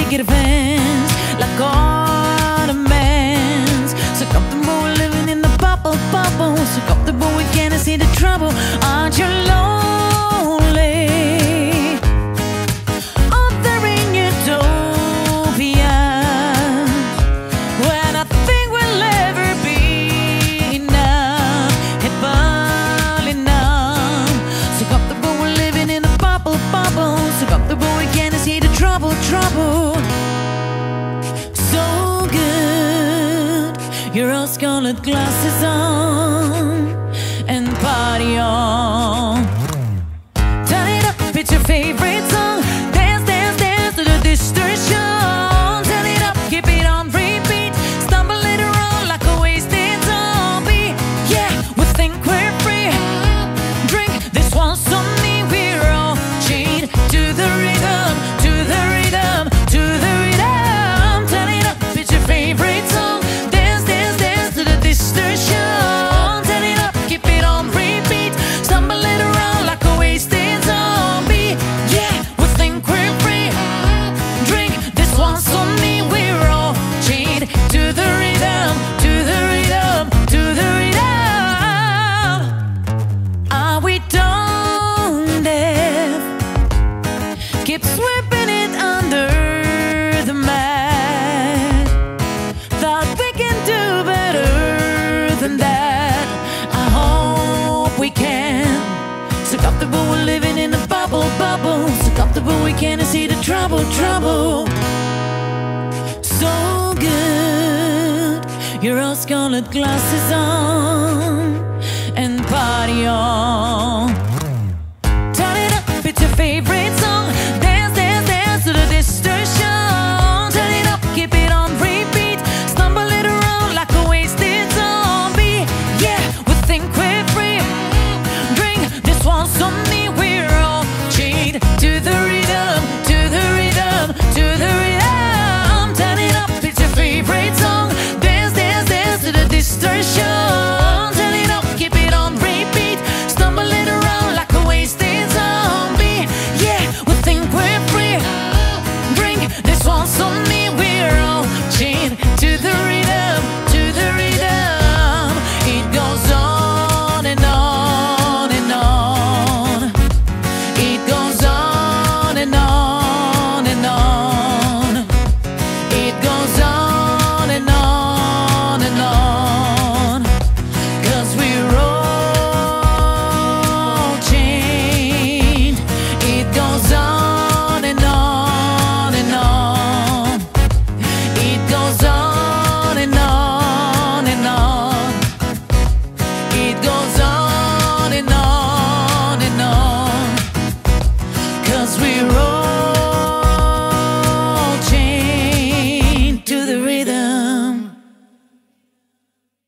get revenge like ornaments. So comfortable living in the bubble, bubble. So comfortable we can't see the trouble. Aren't you lonely? Up there in utopia, when I think we'll ever be enough, it falling numb. So comfortable we're living in a bubble, bubble. So comfortable we can't see the trouble, trouble. So good, your rose-colored glasses on and party on. Turn it up, it's your favorite song. Dance, dance, dance to the distortion. Turn it up, keep it on repeat. Stumble it around like a wasted zombie. Yeah, we think we're free. Drink this one's on me. We're all chained to the rhythm, to the rhythm, to the rhythm. Turn it up, it's your favorite song. Dance, dance, dance to the distortion. Turn it up, keep it on repeat. Stumble it around like a wasted zombie. Yeah, we think we're free. Drink this one's on me. We're all chained to the rhythm, to the rhythm, to the rhythm. Are we tone deaf? Keep sweeping it under the mat. Thought we can do better than that. I hope we can. So comfortable we're living in a bubble, bubble. So comfortable we can't see the trouble, trouble. So good, your rose-colored glasses on and party on.